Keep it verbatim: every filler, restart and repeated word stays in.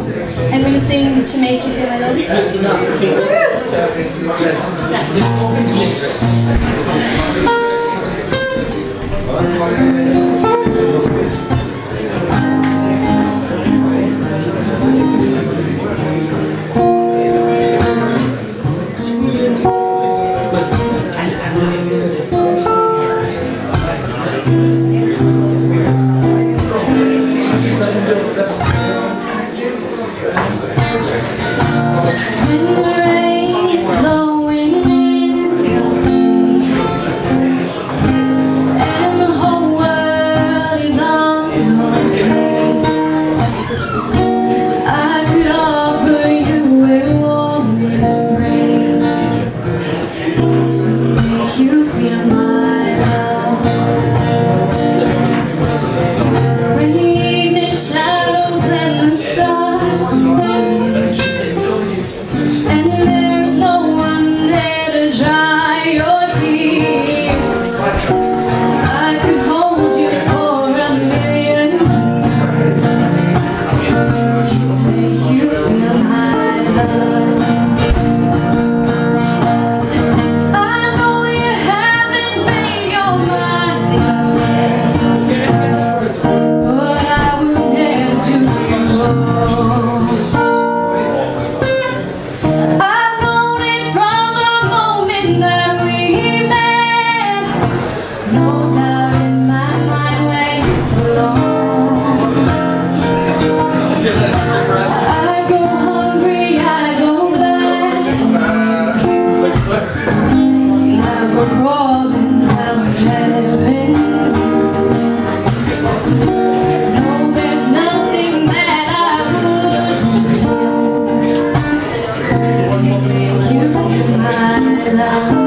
I'm going to sing To Make You Feel My Love. When the rain is blowing in your face and the whole world is on your case, I could offer you a warm embrace to make you feel my love. When the evening shadows and the stars fade, and there's no one there to dry your tears, I could hold you for a million years to make you feel my love. I know you haven't made your mind up yet, but I will never do you wrong. Crawling out of heaven. No, there's nothing that I wouldn't do to make you feel my love.